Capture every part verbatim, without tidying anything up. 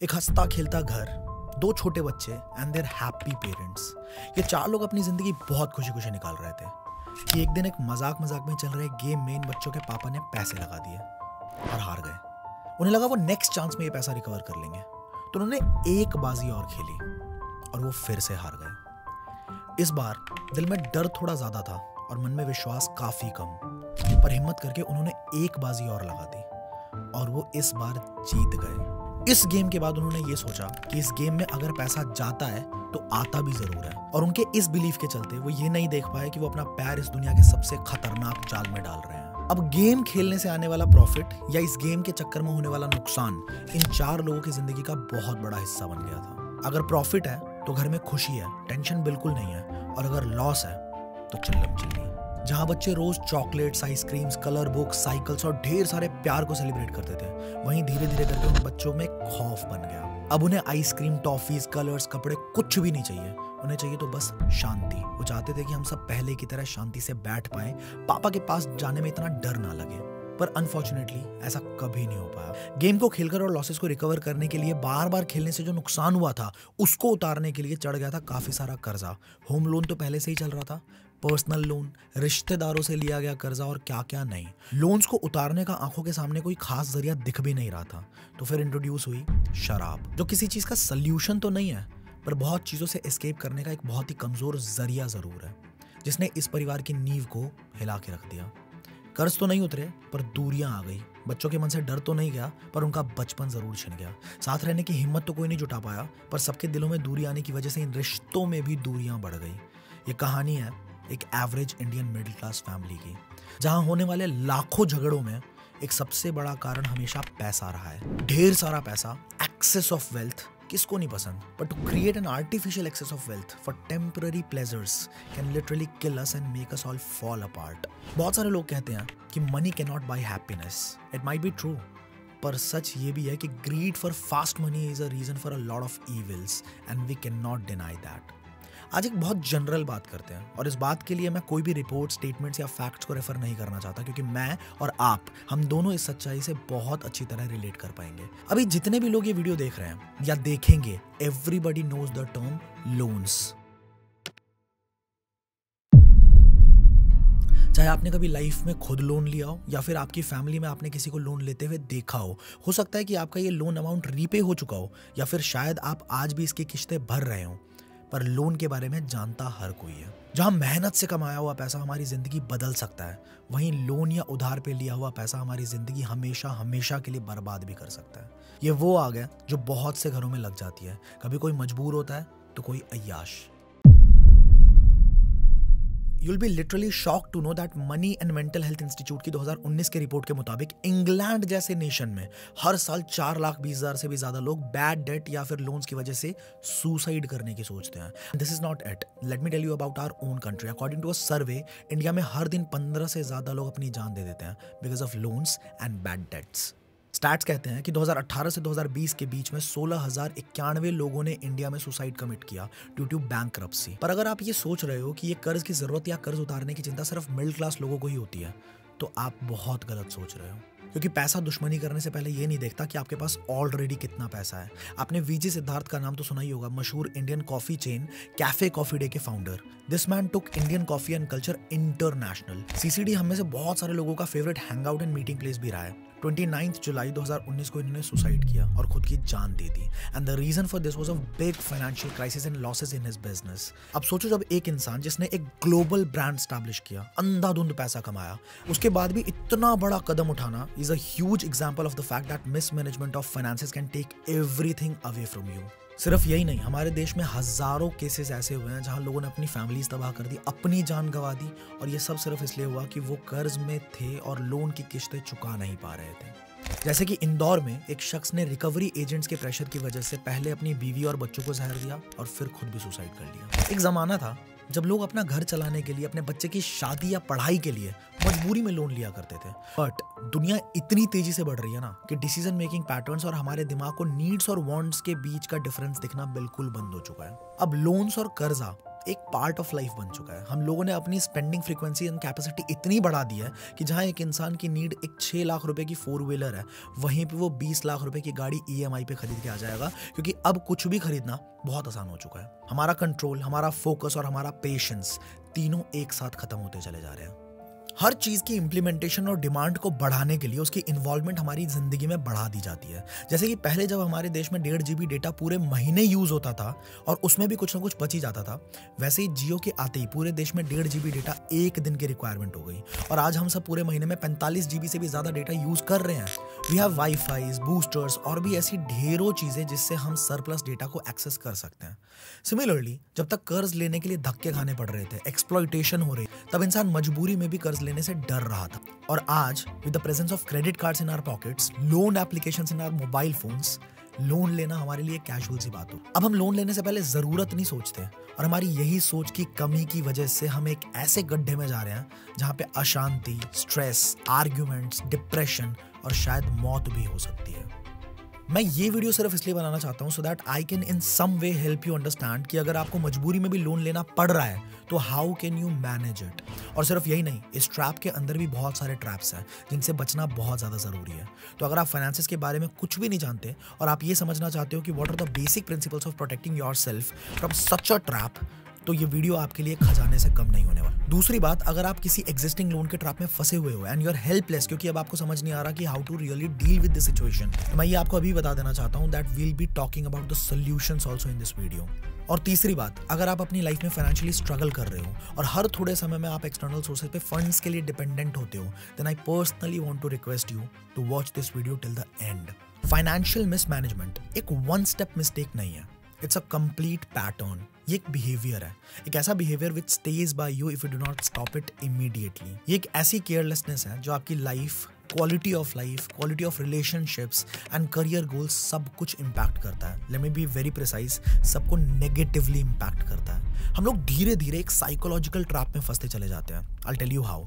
एक हंसता खेलता घर, दो छोटे बच्चे एंड देयर हैप्पी पेरेंट्स। ये चार लोग अपनी जिंदगी बहुत खुशी खुशी निकाल रहे थे कि एक दिन एक मजाक मजाक में चल रहे गेम में इन बच्चों के पापा ने पैसे लगा दिए और हार गए। उन्हें लगा वो नेक्स्ट चांस में ये पैसा रिकवर कर लेंगे, तो उन्होंने एक बाजी और खेली और वो फिर से हार गए। इस बार दिल में डर थोड़ा ज्यादा था और मन में विश्वास काफी कम, पर हिम्मत करके उन्होंने एक बाजी और लगा दी और वो इस बार जीत गए। इस गेम के बाद उन्होंने ये सोचा कि इस गेम में अगर पैसा जाता है तो आता भी जरूर है, और उनके इस बिलीफ के चलते वो ये नहीं देख पाए कि वो अपना पैर इस दुनिया के सबसे खतरनाक जाल में डाल रहे हैं। अब गेम खेलने से आने वाला प्रॉफिट या इस गेम के चक्कर में होने वाला नुकसान इन चार लोगों की जिंदगी का बहुत बड़ा हिस्सा बन गया था। अगर प्रॉफिट है तो घर में खुशी है, टेंशन बिल्कुल नहीं है, और अगर लॉस है तो चिल्लम चिल्ली। जहां बच्चे रोज chocolates, ice creams, colour books, cycles और ढेर सारे प्यार को सेलिब्रेट करते थे, वहीं धीरे धीरे करके उन बच्चों में खौफ बन गया। अब उन्हें आइसक्रीम, टॉफीज, कलर्स, कपड़े कुछ भी नहीं चाहिए, उन्हें चाहिए तो बस शांति। वो चाहते थे कि हम सब पहले की तरह शांति से बैठ पाएं, पापा के पास जाने में इतना डर ना लगे। पर अनफॉर्चुनेटली ऐसा कभी नहीं हो पाया। गेम को खेलकर और लॉसेस को रिकवर करने के लिए बार बार खेलने से जो नुकसान हुआ था उसको उतारने के लिए चढ़ गया था काफी सारा कर्जा। होम लोन तो पहले से ही चल रहा था, पर्सनल लोन, रिश्तेदारों से लिया गया कर्जा और क्या क्या नहीं। लोन्स को उतारने का आंखों के सामने कोई खास जरिया दिख भी नहीं रहा था, तो फिर इंट्रोड्यूस हुई शराब, जो किसी चीज का सल्यूशन तो नहीं है, पर बहुत चीजों से एस्केप करने का एक बहुत ही कमजोर जरिया जरूर है, जिसने इस परिवार की नींव को हिला के रख दिया। कर्ज तो नहीं उतरे, पर दूरियां आ गई। बच्चों के मन से डर तो नहीं गया, पर उनका बचपन जरूर छिन गया। साथ रहने की हिम्मत तो कोई नहीं जुटा पाया, पर सबके दिलों में दूरी आने की वजह से इन रिश्तों में भी दूरियां बढ़ गई। ये कहानी है एक average Indian middle class family की, जहां होने वाले लाखों झगड़ों में एक सबसे बड़ा कारण हमेशा पैसा रहा है। ढेर सारा पैसा, एक्सेस ऑफ वेल्थ, किसको नहीं पसंद, but to create an artificial excess of wealth for temporary pleasures can literally kill us and make us all fall apart. बहुत सारे लोग कहते हैं कि money cannot buy happiness. It might be true, पर सच ये भी है कि greed for fast money is a reason for a lot of evils and we cannot deny that. आज एक बहुत जनरल बात करते हैं, और इस बात के लिए मैं कोई भी रिपोर्ट, स्टेटमेंट्स या फैक्ट्स को रेफर नहीं करना चाहता, क्योंकि मैं और आप, हम दोनों इस सच्चाई से बहुत अच्छी तरह रिलेट कर पाएंगे। अभी जितने भी लोग ये वीडियो देख रहे हैं या देखेंगे, everybody knows the term loans. चाहे आपने कभी लाइफ में खुद लोन लिया हो या फिर आपकी फैमिली में आपने किसी को लोन लेते हुए देखा हो हो सकता है कि आपका ये लोन अमाउंट रीपे हो चुका हो, या फिर शायद आप आज भी इसकी किस्तें भर रहे हो। पर लोन के बारे में जानता हर कोई है। जहां मेहनत से कमाया हुआ पैसा हमारी जिंदगी बदल सकता है, वहीं लोन या उधार पे लिया हुआ पैसा हमारी जिंदगी हमेशा हमेशा के लिए बर्बाद भी कर सकता है। ये वो आग है जो बहुत से घरों में लग जाती है। कभी कोई मजबूर होता है तो कोई अय्याश। You'll be literally shocked to know that Money and Mental Health Institute की दो हज़ार उन्नीस के रिपोर्ट के मुताबिक इंग्लैंड जैसे नेशन में हर साल चार लाख बीस हजार से भी ज्यादा लोग बैड डेट या फिर लोन्स की वजह से सुसाइड करने की सोचते हैं। This is not it, let me tell you about our own country. According to a survey, India में हर दिन पंद्रह से ज्यादा लोग अपनी जान दे देते हैं because of loans and bad debts. Stats कहते हैं कि दो हज़ार अठारह से दो हज़ार बीस के बीच में सोलह हजार इक्यानवे लोगों ने इंडिया में सुसाइड कमिट किया ड्यू टू बैंकरप्सी। पर अगर आप ये सोच रहे हो कि ये कर्ज की जरूरत या कर्ज उतारने की चिंता सिर्फ मिडिल क्लास लोगों को ही होती है, तो आप बहुत गलत सोच रहे हो। क्योंकि पैसा दुश्मनी करने से पहले ये नहीं देखता कि आपके पास ऑलरेडी कितना पैसा है। आपने वीजी सिद्धार्थ का नाम तो सुना ही होगा, मशहूर Indian coffee chain cafe coffee day के founder. This man took Indian coffee and culture international. CCD हम में से बहुत सारे लोगों का favourite hang out and meeting place भी रहा है। उनतीस जुलाई दो हज़ार उन्नीस को इन्होंने सुसाइड किया और खुद की जान दे दी, and the reason for this was a big financial crisis and losses in his business. अब सोचो, जब एक इंसान जिसने एक ग्लोबल ब्रांड स्टैब्लिश किया, अंधाधुंध पैसा कमाया, उसके बाद भी इतना बड़ा कदम उठाना is a huge example of the fact that mismanagement of finances can take everything away from you. सिर्फ यही नहीं, हमारे देश में हजारों केसेस ऐसे हुए हैं जहां लोगों ने अपनी फैमिलीज तबाह कर दी, अपनी जान गंवा दी, और ये सब सिर्फ इसलिए हुआ कि वो कर्ज में थे और लोन की किस्तें चुका नहीं पा रहे थे। जैसे कि इंदौर में एक शख्स ने रिकवरी एजेंट्स के प्रेशर की वजह से पहले अपनी बीवी और बच्चों को जहर दिया और फिर खुद भी सुसाइड कर लिया। एक जमाना था जब लोग अपना घर चलाने के लिए, अपने बच्चे की शादी या पढ़ाई के लिए मजबूरी में लोन लिया करते थे। बट दुनिया इतनी तेजी से बढ़ रही है ना कि डिसीजन मेकिंग पैटर्न्स और हमारे दिमाग को नीड्स और वांट्स के बीच का डिफरेंस दिखना बिल्कुल बंद हो चुका है। अब लोन्स और कर्जा एक पार्ट ऑफ लाइफ बन चुका है। हम लोगों ने अपनी स्पेंडिंग फ्रीक्वेंसी एंड कैपेसिटी इतनी बढ़ा दी है कि जहां एक इंसान की नीड एक छः लाख रुपए की फोर व्हीलर है, वहीं पे वो बीस लाख रुपए की गाड़ी ईएमआई पे खरीद के आ जाएगा, क्योंकि अब कुछ भी खरीदना बहुत आसान हो चुका है। हमारा कंट्रोल, हमारा फोकस और हमारा पेशेंस तीनों एक साथ खत्म होते चले जा रहे हैं। हर चीज़ की इम्प्लीमेंटेशन और डिमांड को बढ़ाने के लिए उसकी इन्वॉल्वमेंट हमारी ज़िंदगी में बढ़ा दी जाती है। जैसे कि पहले जब हमारे देश में डेढ़ जी बी डेटा पूरे महीने यूज़ होता था और उसमें भी कुछ ना कुछ बच ही जाता था, वैसे ही जियो के आते ही पूरे देश में डेढ़ जी बी डेटा एक दिन की रिक्वायरमेंट हो गई और आज हम सब पूरे महीने में पैंतालीस जी बी से भी ज़्यादा डेटा यूज़ कर रहे हैं। वी हैव वाईफाई, बूस्टर्स और भी ऐसी ढेरों चीज़ें जिससे हम सरप्लस डेटा को एक्सेस कर सकते हैं। सिमिलरली, जब तक कर्ज लेने के लिए धक्के खाने पड़ रहे थे, एक्सप्लॉइटेशन हो रही, तब इंसान मजबूरी में भी कर्ज लेने से डर रहा था। और आज with the presence of credit cards in our pockets, loan applications in our mobile phones, loan लेना हमारे लिए कैजुअल सी बात हो। अब हम लोन लेने से पहले जरूरत नहीं सोचते और हमारी यही सोच की कमी की वजह से हम एक ऐसे गड्ढे में जा रहे हैं जहां पे अशांति, स्ट्रेस, आर्ग्यूमेंट्स, डिप्रेशन और शायद मौत भी हो सकती है। मैं ये वीडियो सिर्फ इसलिए बनाना चाहता हूँ so that I can in some way help you understand कि अगर आपको मजबूरी में भी लोन लेना पड़ रहा है तो how can you manage it. और सिर्फ यही नहीं, इस ट्रैप के अंदर भी बहुत सारे ट्रैप्स हैं जिनसे बचना बहुत ज़्यादा ज़रूरी है। तो अगर आप फाइनेंसेस के बारे में कुछ भी नहीं जानते और आप ये समझना चाहते हो कि what are the basic principles of protecting yourself from such a trap, तो ये वीडियो आपके लिए खजाने से कम नहीं होने वाला। दूसरी बात, अगर आप किसी एग्जिस्टिंग लोन के ट्रैप में फंसे हुए हो एंड यू आर हेल्पलेस क्योंकि अब आपको समझ नहीं आ रहा कि how to really deal with this situation, तो मैं ये आपको अभी बता देना चाहता हूँ that we'll be talking about the solutions also in this video. और तीसरी बात, अगर आप अपनी लाइफ में फाइनेंशियली स्ट्रगल कर रहे हो और हर थोड़े समय में आप एक्सटर्नल सोर्सेज पे फंड्स के लिए डिपेंडेंट होते हो, then I personally want to request you to watch this video till the end. Financial mismanagement एक वन स्टेप मिस्टेक नहीं है, इट्स अ कंप्लीट पैटर्न। ये एक बिहेवियर है, एक ऐसा behaviour which stays by you if you do not stop it immediately. ये एक ऐसी केयरलेसनेस है जो आपकी life, quality of life, quality of relationships and career goals सब कुछ इम्पैक्ट करता है। Let me be very precise, सबको नेगेटिवली इम्पैक्ट करता है। हम लोग धीरे धीरे एक साइकोलॉजिकल ट्रैप में फंसते चले जाते हैं। I tell you how.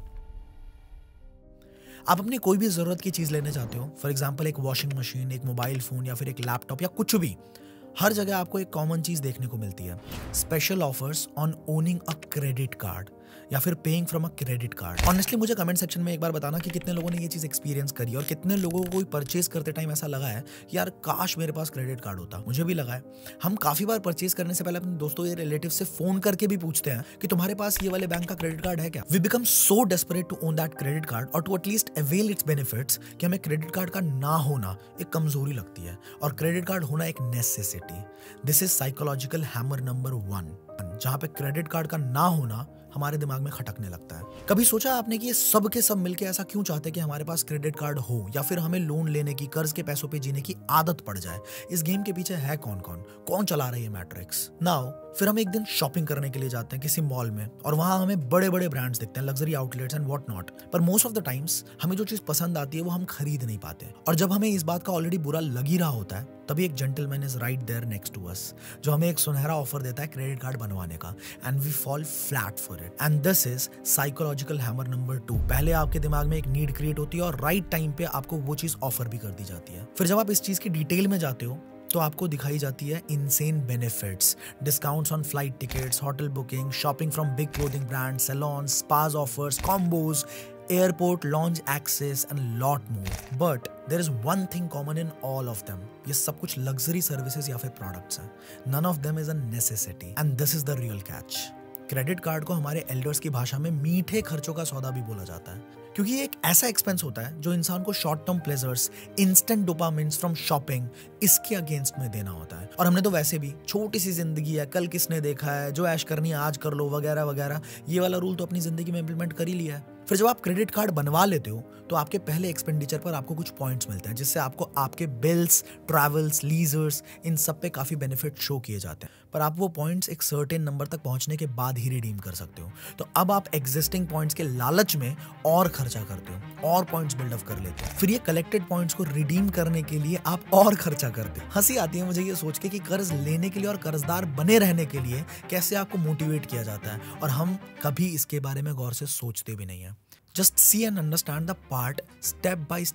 आप अपनी कोई भी जरूरत की चीज लेने चाहते हो, फॉर एग्जाम्पल एक वॉशिंग मशीन, एक मोबाइल फोन या फिर एक लैपटॉप या कुछ भी, हर जगह आपको एक कॉमन चीज देखने को मिलती है, special offers on owning a credit card या फिर paying from a credit card. Honestly मुझे कमेंट सेक्शन में एक बार बताना कि कितने लोगों ने ये चीज एक्सपीरियंस करी और कितने लोगों को कोई परचेज करते टाइम ऐसा लगा है कि यार काश मेरे पास क्रेडिट कार्ड होता। मुझे भी लगा है। हम काफी बार परचेज करने से पहले अपने दोस्तों या रिलेटिव से फोन करके भी पूछते हैं कि तुम्हारे पास ये वाले बैंक का क्रेडिट कार्ड है क्या। We become so desperate to own that credit card और to at least avail its benefits कि हमें क्रेडिट कार्ड का ना होना एक कमजोरी लगती है और क्रेडिट कार्ड होना एक necessity. This is psychological hammer number one, जहां पे क्रेडिट कार्ड का ना होना हमारे दिमाग में खटकने लगता है। कभी सोचा आपने कि ये सब के सब मिलके ऐसा क्यों चाहते हैं कि हमारे पास क्रेडिट कार्ड हो या फिर हमें लोन लेने की, कर्ज के पैसों पे जीने की आदत पड़ जाए? इस गेम के पीछे है कौन कौन कौन चला रहा है ये मैट्रिक्स? नाउ फिर हम एक दिन शॉपिंग करने के लिए जाते हैं किसी मॉल में और वहां हमें बड़े बड़े ब्रांड्स दिखते हैं, luxury outlets and what not, पर मोस्ट ऑफ द टाइम्स हमें जो चीज पसंद आती है वो हम खरीद नहीं पाते। और जब हमें इस बात का ऑलरेडी बुरा लग ही रहा होता है, तभी एक gentleman is right there next to us जो हमें एक सुनहरा ऑफर देता है क्रेडिट कार्ड बनवाने का, and we fall flat for it. And this is psychological hammer number two. पहले आपके दिमाग में एक नीड क्रिएट होती है और राइट टाइम पे आपको वो चीज ऑफर भी कर दी जाती है। फिर जब आप इस चीज की डिटेल में जाते हो तो आपको दिखाई जाती है insane benefits, discounts on flight tickets, hotel booking, shopping from big clothing brand, salons, spas offers, combos, airport launch access and lot more. But there is one thing common in all of them. ये सब कुछ luxury services या फिर products हैं. None of them is a necessity. And this is the real catch. Credit card को हमारे elders की भाषा में मीठे खर्चों का सौदा भी बोला जाता है, क्योंकि ये एक ऐसा एक्सपेंस होता है जो इंसान को short term pleasures, instant dopamines from shopping, इसके अगेंस्ट में देना होता है। और हमने तो वैसे भी छोटी सी जिंदगी है, कल किसने देखा है, जो ऐश करनी है आज कर लो वगैरह वगैरह, ये वाला रूल तो अपनी जिंदगी में इंप्लीमेंट कर ही लिया है। फिर जब आप क्रेडिट कार्ड बनवा लेते हो तो आपके पहले एक्सपेंडिचर पर आपको कुछ पॉइंट्स मिलते हैं, जिससे आपको आपके बिल्स, ट्रैवल्स, लीजर्स, इन सब पे काफी बेनिफिट शो किए जाते हैं। पर आप वो पॉइंट्स एक सर्टेन नंबर तक पहुंचने के बाद ही रिडीम कर सकते हो। तो अब आप एग्जिस्टिंग पॉइंट्स के लालच में और खर्चा करते हो और पॉइंट्स बिल्डअप कर लेते हो। फिर ये कलेक्टेड पॉइंट्स को रिडीम करने के लिए आप और खर्चा करते हो। हंसी आती है मुझे ये सोच के कि कर्ज लेने के लिए और कर्जदार बने रहने के लिए कैसे आपको मोटिवेट किया जाता है, और हम कभी इसके बारे में गौर से सोचते भी नहीं है। Just see and understand the part step by step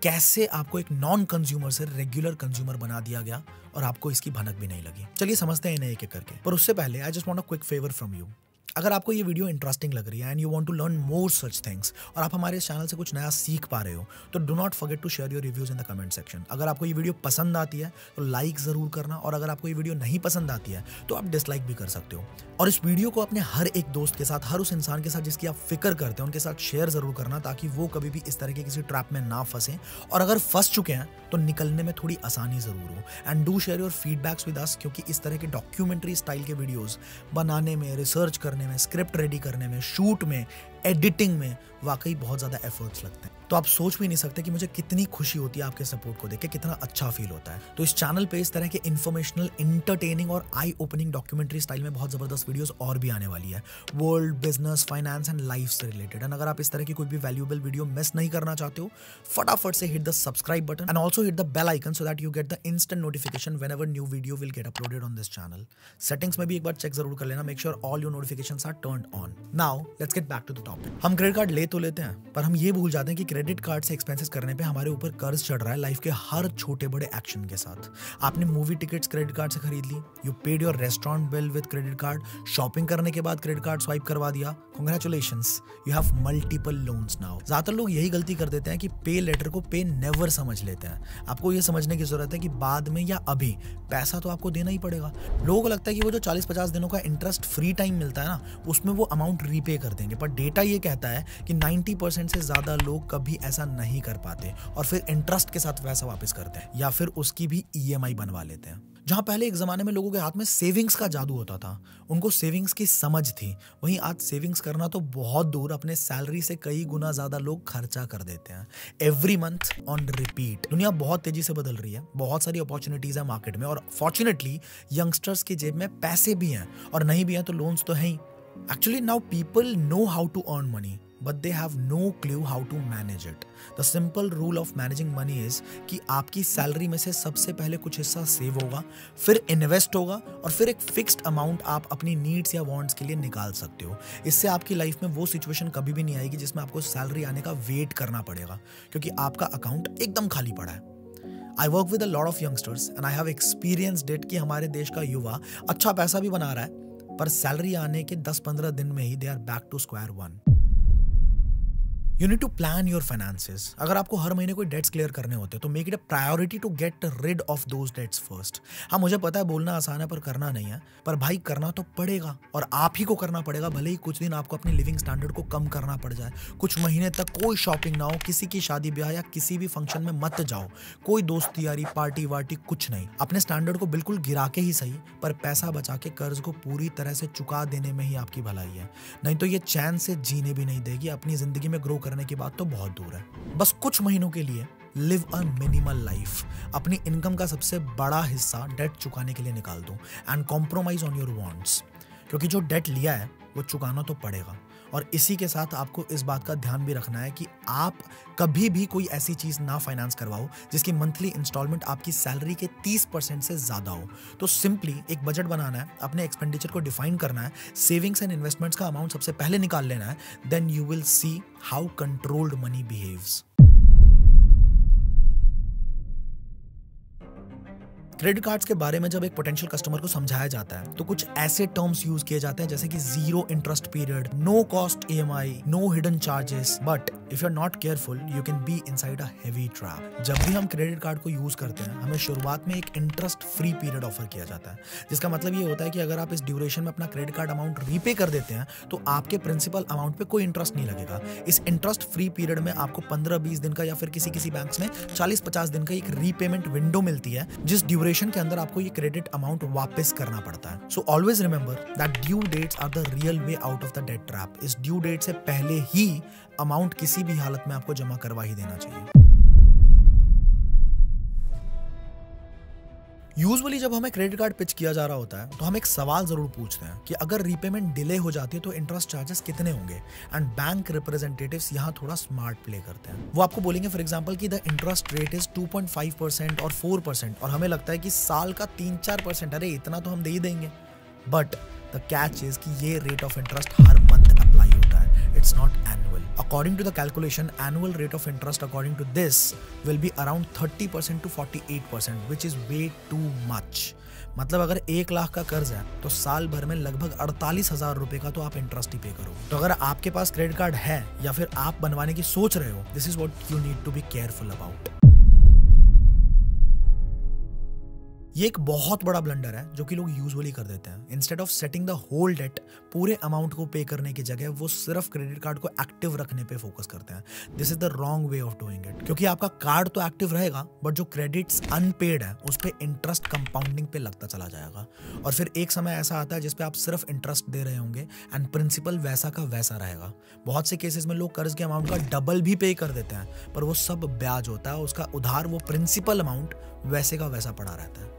कैसे आपको एक नॉन कंज्यूमर से रेगुलर कंज्यूमर बना दिया गया और आपको इसकी भनक भी नहीं लगी। चलिए समझते हैं इन्हें एक एक करके, पर उससे पहले I just want a quick favour from you. अगर आपको ये वीडियो इंटरेस्टिंग लग रही है and you want to learn more such things और आप हमारे इस चैनल से कुछ नया सीख पा रहे हो, तो do not forget to share your reviews in the comment section. अगर आपको ये वीडियो पसंद आती है तो लाइक जरूर करना, और अगर आपको ये वीडियो नहीं पसंद आती है तो आप डिसलाइक भी कर सकते हो। और इस वीडियो को अपने हर एक दोस्त के साथ, हर उस इंसान के साथ जिसकी आप फिक्र करते हैं, उनके साथ शेयर जरूर करना, ताकि वो कभी भी इस तरह के किसी ट्रैप में ना फंसे, और अगर फंस चुके हैं तो निकलने में थोड़ी आसानी जरूर हो। And do share your feedbacks with us, क्योंकि इस तरह के डॉक्यूमेंट्री स्टाइल के वीडियोस बनाने में, रिसर्च करने में, स्क्रिप्ट रेडी करने में, शूट में, एडिटिंग में वाकई बहुत ज़्यादा एफर्ट्स लगते हैं। तो आप सोच भी नहीं सकते कि मुझे कितनी खुशी होती है आपके सपोर्ट को देख के, कितना अच्छा फील होता है। तो इस चैनल पे इस तरह के इन्फॉर्मेशनल, इंटरटेनिंग और आई ओपनिंग डॉक्यूमेंट्री स्टाइल में बहुत ज़बरदस्त वीडियोस और भी आने वाली है, world, business, finance and life से रिलेटेड। एंड अगर आप इस तरह की कोई भी वैल्यूएबल वीडियो मिस नहीं करना चाहते हो, फटाफट से hit the subscribe button and also hit the bell icon so that you get the instant notification whenever new video will get uploaded on this channel. Settings में भी एक बार चेक जरूर कर लेना, make sure all your notifications are turned on. Now let's get back to the topic. हम credit card ले तो लेते हैं, पर हम ये भूल जाते हैं कि क्रेडिट कार्ड से एक्सपेंसेस करने पे हमारे ऊपर कर्ज चढ़ रहा है लाइफ के हर छोटे बड़े एक्शन के साथ। आपने मूवी टिकट्स क्रेडिट कार्ड से खरीद ली, you paid your restaurant bill with credit card, shopping करने के बाद क्रेडिट कार्ड स्वाइप करवा दिया, congratulations, you have multiple loans now. ज्यादातर लोग यही गलती कर देते हैं कि पे लेटर को पे नेवर समझ लेते हैं। आपको ये समझने की जरूरत है कि बाद में या अभी पैसा तो आपको देना ही पड़ेगा। लोगों को लगता है कि वो जो चालीस पचास दिनों का इंटरेस्ट फ्री टाइम मिलता है ना, उसमें वो अमाउंट रीपे कर देंगे, पर डेटा ये कहता है कि नाइन्टी परसेंट से ज्यादा लोग कभी ऐसा नहीं कर पाते और फिर इंटरेस्ट के साथ पैसा वापस करते हैं, या फिर उसकी भी ईएमआई बनवा लेते हैं। जहां पहले एक जमाने में लोगों के हाथ में सेविंग्स का जादू होता था, उनको सेविंग्स की समझ थी, वहीं आज सेविंग्स करना तो बहुत दूर, अपने सैलरी से कई गुना ज्यादा लोग खर्चा कर देते हैं एवरी मंथ ऑन रिपीट। दुनिया बहुत तेजी से बदल रही है, बहुत सारी अपॉर्चुनिटीज है मार्केट में, और फॉर्चुनेटली यंगस्टर्स की जेब में पैसे भी हैं, और नहीं भी हैं तो लोन्स तो हैं ही। Actually, now people know how to earn money, but they have no clue how to manage it. The simple rule of managing money is कि आपकी सैलरी में से सबसे पहले कुछ हिस्सा सेव होगा, फिर इन्वेस्ट होगा, और फिर एक फिक्स्ड अमाउंट आप अपनी नीड्स या वांट्स के लिए निकाल सकते हो। इससे आपकी लाइफ में वो सिचुएशन कभी भी नहीं आएगी जिसमें आपको सैलरी आने का वेट करना पड़ेगा, क्योंकि आपका अकाउंट एकदम खाली पड़ा है। I work with a lot of youngsters and I have experienced it कि हमारे देश का युवा अच्छा पैसा भी बना रहा है, पर सैलरी आने के दस पंद्रह दिन में ही they are back to square one. You need to plan your finances. अगर आपको हर महीने कोई डेट्स क्लियर करने होते हैं तो make it a priority to get rid of those debts first. हाँ, मुझे पता है बोलना आसान है पर करना नहीं है, पर भाई करना तो पड़ेगा, और आप ही को करना पड़ेगा। भले ही कुछ दिन आपको अपनी लिविंग स्टैंडर्ड को कम करना पड़ जाए, कुछ महीने तक कोई शॉपिंग ना हो, किसी की शादी ब्याह या किसी भी फंक्शन में मत जाओ, कोई दोस्ती यारी पार्टी वार्टी कुछ नहीं। अपने स्टैंडर्ड को बिल्कुल गिरा के ही सही, पर पैसा बचा के कर्ज को पूरी तरह से चुका देने में ही आपकी भलाई है, नहीं तो ये चैन से जीने भी नहीं देगी। अपनी जिंदगी में ग्रो करने की बात तो बहुत दूर है। बस कुछ महीनों के लिए लिव अ मिनिमल लाइफ, अपनी इनकम का सबसे बड़ा हिस्सा डेट चुकाने के लिए निकाल दो and compromise on your wants, क्योंकि जो डेट लिया है वो चुकाना तो पड़ेगा। और इसी के साथ आपको इस बात का ध्यान भी रखना है कि आप कभी भी कोई ऐसी चीज ना फाइनेंस करवाओ जिसकी मंथली इंस्टॉलमेंट आपकी सैलरी के तीस परसेंट से ज्यादा हो। तो सिंपली एक बजट बनाना है, अपने एक्सपेंडिचर को डिफाइन करना है, सेविंग्स एंड इन्वेस्टमेंट्स का अमाउंट सबसे पहले निकाल लेना है, then you will see how controlled money behaves. Credit cards के बारे में जब एक पोटेंशियल कस्टमर को समझाया जाता है तो कुछ ऐसे टर्म्स यूज किए जाते हैं जैसे कि zero interest period, no cost EMI, no hidden charges, but if you are not careful you can be inside a heavy trap. जब भी हम क्रेडिट कार्ड को यूज करते हैं हमें शुरुआत में एक इंटरेस्ट फ्री पीरियड ऑफर किया जाता है, जिसका मतलब ये होता है कि अगर आप इस ड्यूरेशन में अपना क्रेडिट कार्ड अमाउंट रीपे कर देते हैं तो आपके प्रिंसिपल अमाउंट पे कोई इंटरेस्ट नहीं लगेगा। इस इंटरेस्ट फ्री पीरियड में आपको पंद्रह बीस दिन का या फिर किसी किसी बैंक्स में चालीस पचास दिन का एक रीपेमेंट विंडो मिलती है, जिस ड्यूरेशन के अंदर आपको ये क्रेडिट अमाउंट वापस करना पड़ता है। So always remember that due dates are the real way out of the debt trap. इस ड्यू डेट से पहले ही अमाउंट किसी भी हालत में आपको जमा करवा ही देना चाहिए। यूजुअली जब हमें क्रेडिट कार्ड पिच किया जा रहा होता है तो हम एक सवाल जरूर पूछते हैं कि अगर रीपेमेंट डिले हो जाती है तो इंटरेस्ट चार्जेस कितने होंगे। एंड बैंक रिप्रेजेंटेटिव्स यहाँ थोड़ा स्मार्ट प्ले करते हैं। वो आपको बोलेंगे फॉर एग्जांपल कि the interest rate is two point five percent और फोर परसेंट, और हमें लगता है कि साल का तीन चार परसेंट, अरे इतना तो हम दे ही देंगे। बट द कैच इज कि ये रेट ऑफ इंटरेस्ट हर मंथ अप्लाई होता है, It's not annual. According to the calculation, annual rate of interest according to this will be around thirty percent to forty-eight percent, which is way too much. मतलब अगर एक लाख का कर्ज है तो साल भर में लगभग अड़तालीस हजार रुपए का तो आप इंटरेस्ट ही पे करो। तो अगर आपके पास क्रेडिट कार्ड है या फिर आप बनवाने की सोच रहे हो, this is what you need to be careful about. ये एक बहुत बड़ा ब्लंडर है जो कि लोग यूजुअली कर देते हैं। Instead of setting the whole debt, पूरे अमाउंट को पे करने की जगह वो सिर्फ क्रेडिट कार्ड को एक्टिव रखने पे फोकस करते हैं। This is the wrong way of doing it, क्योंकि आपका कार्ड तो एक्टिव रहेगा बट जो क्रेडिट्स अनपेड है उस पर इंटरेस्ट कंपाउंडिंग पे लगता चला जाएगा और फिर एक समय ऐसा आता है जिसपे आप सिर्फ इंटरेस्ट दे रहे होंगे एंड प्रिंसिपल वैसा का वैसा रहेगा। बहुत से केसेस में लोग कर्ज के अमाउंट का डबल भी पे कर देते हैं, पर वो सब ब्याज होता है, उसका उधार वो प्रिंसिपल अमाउंट वैसे का वैसा पड़ा रहता है।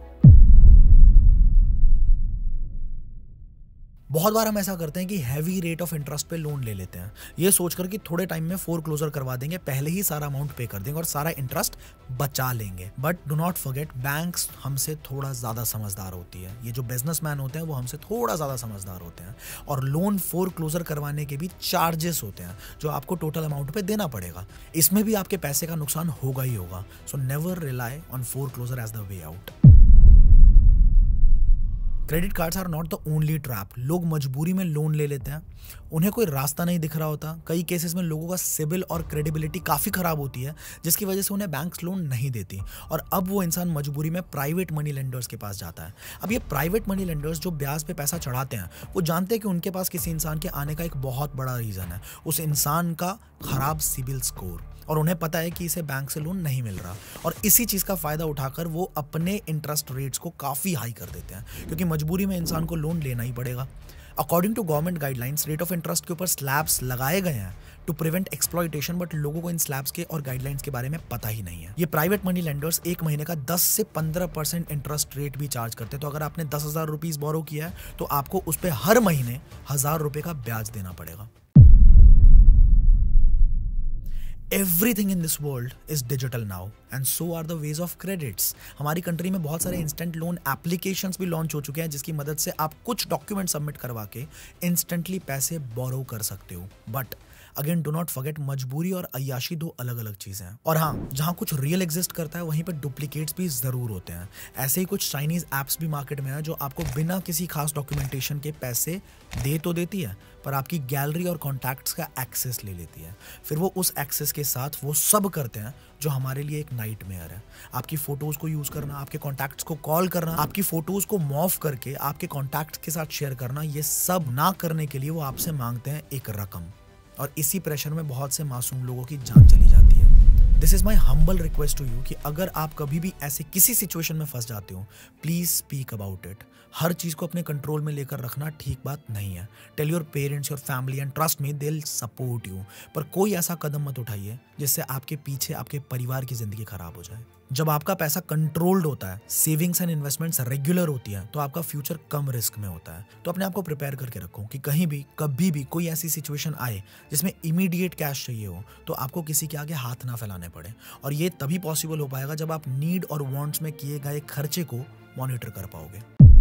बहुत बार हम ऐसा करते हैं कि हैवी रेट ऑफ इंटरेस्ट पे लोन ले लेते हैं, ये सोचकर कि थोड़े टाइम में फोर क्लोजर करवा देंगे, पहले ही सारा अमाउंट पे कर देंगे और सारा इंटरेस्ट बचा लेंगे। But do not forget, banks हमसे थोड़ा ज्यादा समझदार होती है। ये जो बिजनेसमैन होते हैं वो हमसे थोड़ा ज्यादा समझदार होते हैं और लोन फोर क्लोजर करवाने के भी चार्जेस होते हैं जो आपको टोटल अमाउंट पे देना पड़ेगा। इसमें भी आपके पैसे का नुकसान होगा ही होगा। So never rely on foreclosure as the way out. Credit cards are not the only trap. लोग मजबूरी में लोन ले लेते हैं, उन्हें कोई रास्ता नहीं दिख रहा होता। कई केसेस में लोगों का सिविल और क्रेडिबिलिटी काफ़ी ख़राब होती है जिसकी वजह से उन्हें बैंक्स लोन नहीं देती और अब वो इंसान मजबूरी में प्राइवेट मनी लेंडर्स के पास जाता है। अब ये प्राइवेट मनी लेंडर्स जो ब्याज पे पैसा चढ़ाते हैं वो जानते हैं कि उनके पास किसी इंसान के आने का एक बहुत बड़ा रीज़न है, उस इंसान का खराब सिविल स्कोर, और उन्हें पता है कि इसे बैंक से लोन नहीं मिल रहा और इसी चीज़ का फ़ायदा उठाकर वो अपने इंटरेस्ट रेट्स को काफ़ी हाई कर देते हैं क्योंकि मजबूरी में इंसान को लोन लेना ही पड़ेगा। According to government guidelines, rate of interest के ऊपर स्लैब्स लगाए गए हैं टू प्रिवेंट एक्सप्लॉइटेशन, बट लोगों को इन स्लैब्स के और गाइडलाइंस के बारे में पता ही नहीं है। ये प्राइवेट मनी लेंडर्स एक महीने का दस से पंद्रह परसेंट इंटरेस्ट रेट भी चार्ज करते हैं। तो अगर आपने दस हजार रुपीज बोरो किया है तो आपको उस पर हर महीने हजार रुपए का ब्याज देना पड़ेगा। Everything in this world is digital now and so are the ways of credits. हमारी कंट्री में बहुत सारे इंस्टेंट लोन एप्लीकेशंस भी लॉन्च हो चुके हैं जिसकी मदद से आप कुछ डॉक्यूमेंट सबमिट करवा के इंस्टेंटली पैसे बोरो कर सकते हो। But again do not forget, मजबूरी और अय्याशी दो अलग अलग चीज़ें हैं। और हाँ, जहाँ कुछ रियल एग्जिस्ट करता है वहीं पर डुप्लीकेट्स भी ज़रूर होते हैं। ऐसे ही कुछ चाइनीज़ ऐप्स भी मार्केट में है जो आपको बिना किसी खास डॉक्यूमेंटेशन के पैसे दे तो देती है पर आपकी गैलरी और कॉन्टैक्ट्स का एक्सेस ले लेती है। फिर वो उस एक्सेस के साथ वो सब करते हैं जो हमारे लिए एक नाइटमेयर है। आपकी फोटोज़ को यूज़ करना, आपके कॉन्टैक्ट्स को कॉल करना, आपकी फोटोज़ को मॉर्फ करके आपके कॉन्टैक्ट्स के साथ शेयर करना, ये सब ना करने के लिए वो आपसे मांगते हैं एक रकम और इसी प्रेशर में बहुत से मासूम लोगों की जान चली जाती है। This is my humble request to you कि अगर आप कभी भी ऐसे किसी सिचुएशन में फंस जाते हो, प्लीज़ स्पीक अबाउट इट। हर चीज़ को अपने कंट्रोल में लेकर रखना ठीक बात नहीं है। Tell your parents, your family and trust me, they will support you. पर कोई ऐसा कदम मत उठाइए जिससे आपके पीछे आपके परिवार की ज़िंदगी खराब हो जाए। जब आपका पैसा कंट्रोल्ड होता है, सेविंग्स एंड इन्वेस्टमेंट्स रेगुलर होती है, तो आपका फ्यूचर कम रिस्क में होता है। तो अपने आप को प्रिपेयर करके रखो कि कहीं भी कभी भी कोई ऐसी सिचुएशन आए जिसमें इमीडिएट कैश चाहिए हो तो आपको किसी के आगे हाथ ना फैलाने पड़े। और ये तभी पॉसिबल हो पाएगा जब आप नीड और वांट्स में किए गए खर्चे को मॉनिटर कर पाओगे।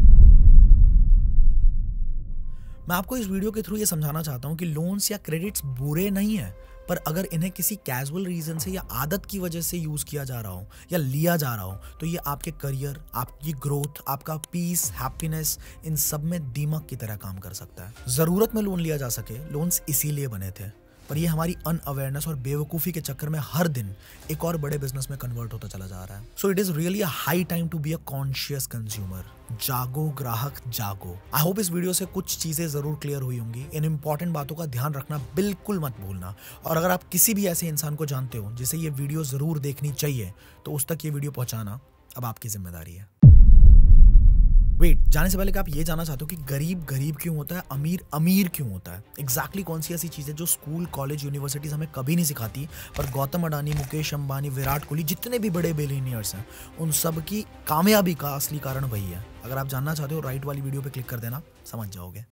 मैं आपको इस वीडियो के थ्रू ये समझाना चाहता हूँ कि लोन्स या क्रेडिट्स बुरे नहीं है, पर अगर इन्हें किसी कैजुअल रीजन से या आदत की वजह से यूज किया जा रहा हो या लिया जा रहा हो तो ये आपके करियर, आपकी ग्रोथ, आपका पीस, हैप्पीनेस, इन सब में दीमक की तरह काम कर सकता है। जरूरत में लोन लिया जा सके, लोन्स इसीलिए बने थे, पर ये हमारी अनअवेयरनेस और बेवकूफ़ी के चक्कर में हर दिन एक और बड़े बिजनेस में कन्वर्ट होता चला जा रहा है। So it is really a high time to be a conscious consumer. जागो ग्राहक जागो। आई होप इस वीडियो से कुछ चीज़ें ज़रूर क्लियर हुई होंगी। इन इंपॉर्टेंट बातों का ध्यान रखना बिल्कुल मत भूलना। और अगर आप किसी भी ऐसे इंसान को जानते हो जिसे ये वीडियो ज़रूर देखनी चाहिए तो उस तक ये वीडियो पहुँचाना अब आपकी जिम्मेदारी है। वेट, जाने से पहले कि आप ये जानना चाहते हो कि गरीब गरीब क्यों होता है, अमीर अमीर क्यों होता है, एग्जैक्टली exactly कौन सी ऐसी चीज़ें जो स्कूल, कॉलेज, यूनिवर्सिटीज़ हमें कभी नहीं सिखाती, पर गौतम अडानी, मुकेश अंबानी, विराट कोहली, जितने भी बड़े बिलियनियर्स हैं उन सब की कामयाबी का असली कारण वही है। अगर आप जानना चाहते हो राइट वाली वीडियो पे क्लिक कर देना, समझ जाओगे।